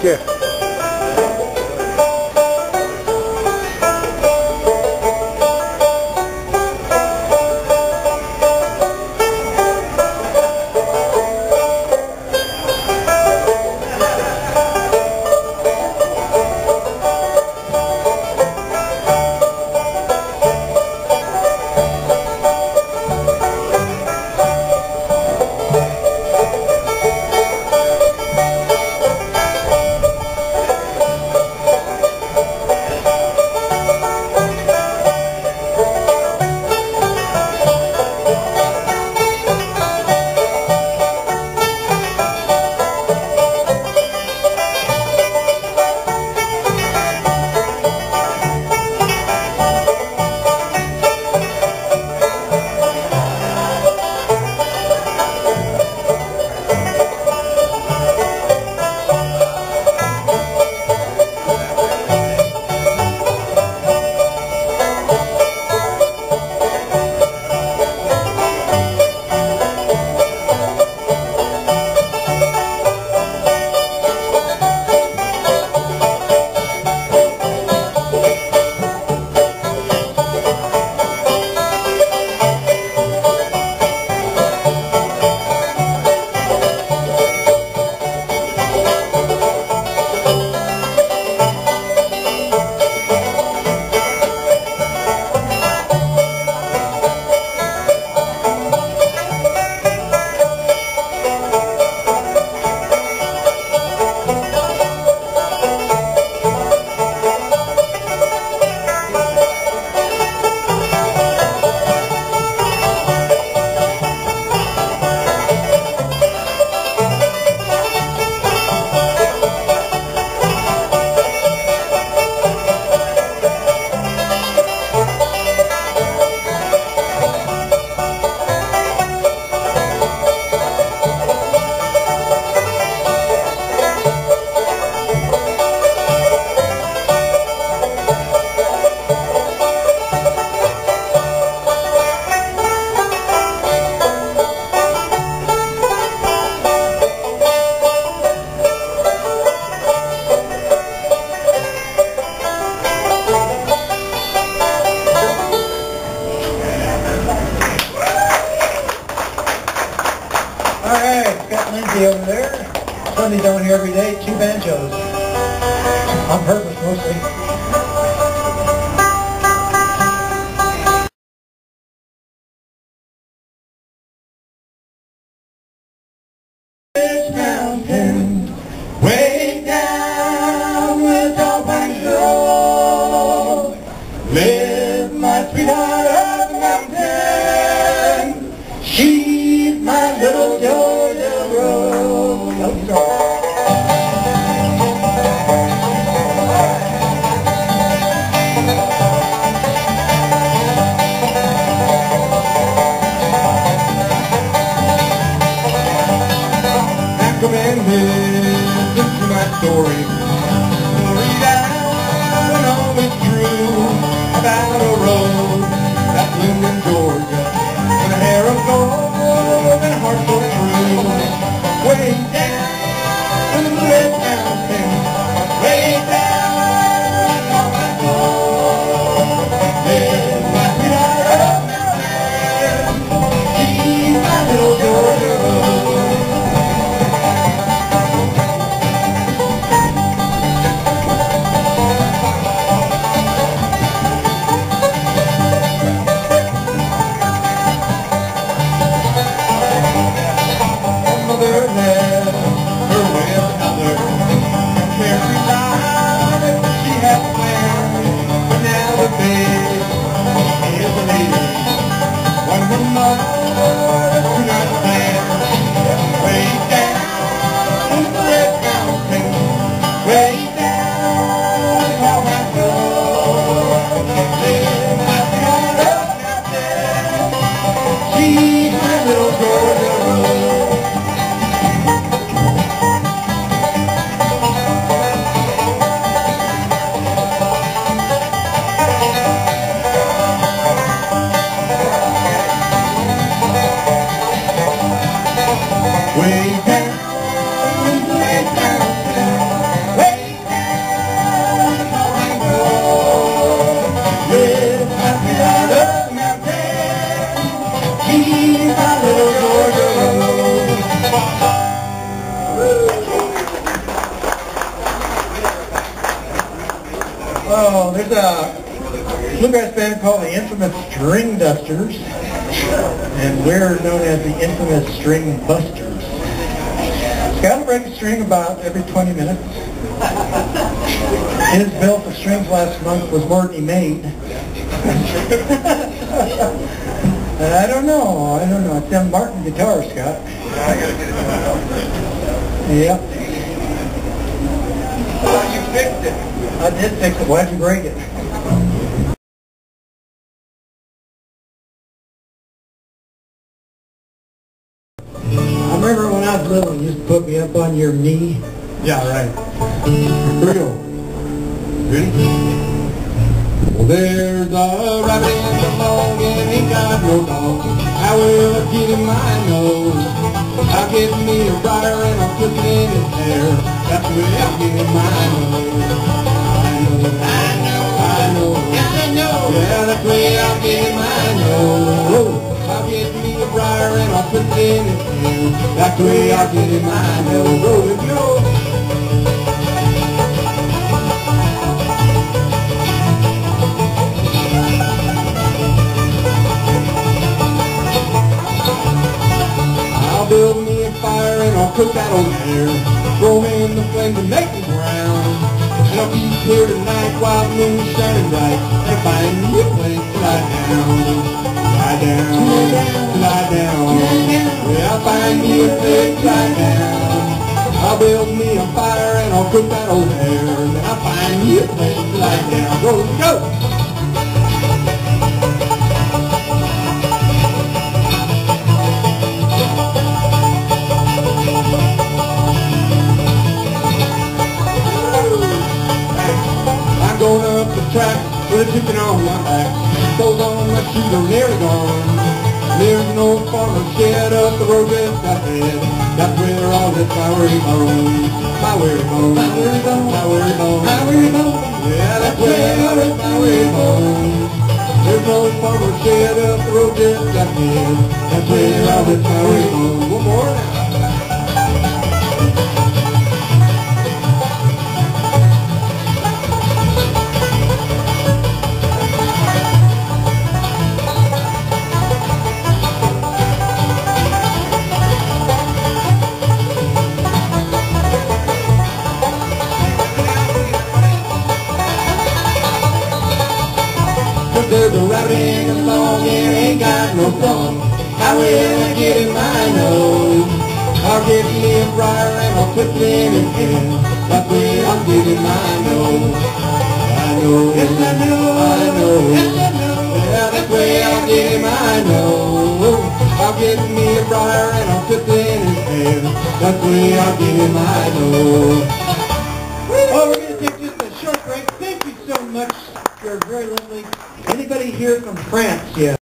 you. Alright, got Lindsay over there. Sunday down here every day, 2 banjos. On purpose mostly. Way down with all my soul, live my sweetheart up the mountain. She's my little Georgia Rose. Now come and listen to my story. Story down and always true about a rose that bloomed in Georgia with a hair of gold and a heart so true. Way down in the red mountain, way down on my soul. Live my sweetheart up mountain. She's my little Georgia Rose. there's a bluegrass band called the Infamous String Dusters, and we're known as the Infamous String Busters. Scott will break a string about every 20 minutes. His bill for strings last month was more than he made. I don't know. It's them Martin guitars, Scott. Yep. You fixed it. I did fix it. Why'd you break it? I remember when I was little, you used to put me up on your knee. Yeah, right. Here we go. Ready? Well, there's a rabbit in the log and ain't got no dog. I will get him my nose. I'll get me a briar and I'll put it in his hair. That's the way I'll get him my nose. I know. Yes, I know. Yeah, that's the way I'll get him my nose. I'll get me a briar and I'll put it in his hair. That's the way I'll get him my nose. Roll it, go. Build me a fire and I'll cook that old hair. Throw me in the flames and make me brown. And I'll be here tonight while the moon's shining bright. And find me a place to lie down. Lie down, lie down. Yeah, I'll find me a place to lie down. I'll build me a fire and I'll cook that old hair. And I'll find me a place to lie down. Go, go! Going up the track with a chicken on my back. Clothes on my shoes are nearly gone. There's an old farmer shed up the road just ahead. That's where all this flowery bones. My weary bones. My weary bones. My weary bones. My weary bones. Yeah, that's where all this flowery bones. There's an old farmer shed up the road just ahead. That's where all this flowery bones. One more now. There's a rabbit in the log and ain't got no song. How will I get in my nose? I'll get me a briar and I'll put it in his head. That's where I'll get in my nose. I know, yes I know, I know, yes I know. Yeah, that's where I'll get in my nose. I'll get me a briar and I'll put it in his head. That's where I'll get in my nose. Oh, we're going to take just a short break. Thank you so much. You're very lovely. Anybody here from France yet?